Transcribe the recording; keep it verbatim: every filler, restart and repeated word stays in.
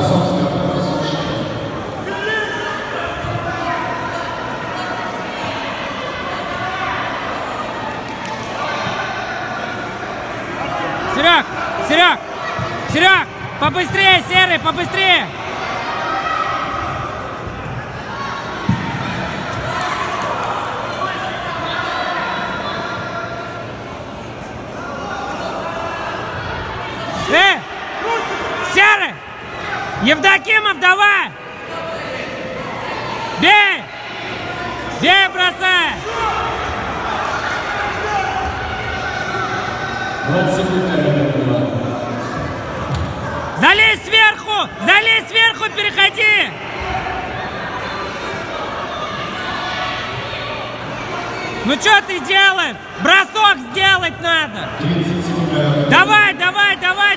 Серег, Серег, Серег, побыстрее, Серый, побыстрее. Э, Серый, Евдокимов, давай. Бей, бей, бросай. Залезь сверху! Залезь сверху, переходи! Ну что ты делаешь? Бросок сделать надо! Давай, давай, давай!